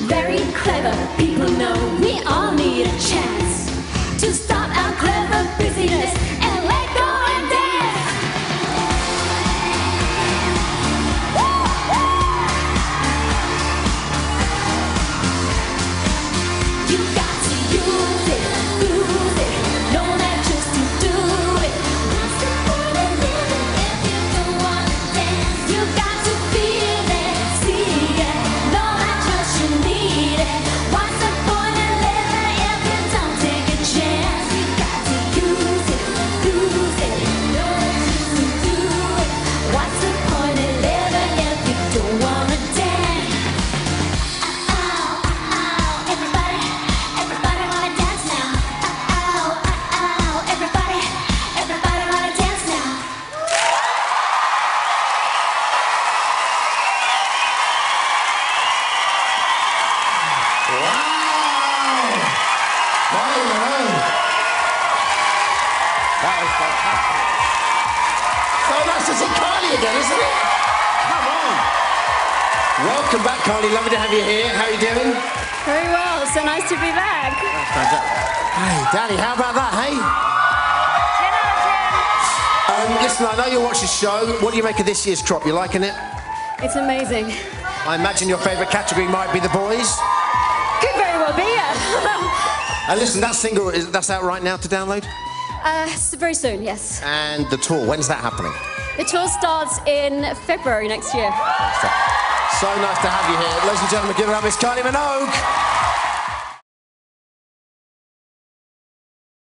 very clever. People know we all need a chance to stop our clever busyness and let go and dance. You got to use it, lose it, know that just to do it. What's the point of living if you don't want to dance? You got to feel it, see it, know that just you need it. What's the point of living if you don't take a chance? You got to use it, lose it, know that just to do it. What's the point of living if you don't want to dance? Everybody, everybody wanna dance now. Everybody, everybody wanna dance now. Wow! That was fantastic. So nice to see Kylie again, isn't it? Come on. Welcome back, Kylie. Lovely to have you here. How are you doing? Very well, so nice to be back. Hey, Danny, how about that, hey? Listen, I know you watch the show. What do you make of this year's crop? You liking it? It's amazing. I imagine your favourite category might be the boys. Could very well be, yeah. And listen, that single, that's out right now to download? Very soon, yes. And the tour, when's that happening? The tour starts in February next year. So nice to have you here. Ladies and gentlemen, give it up, Miss Kylie Minogue.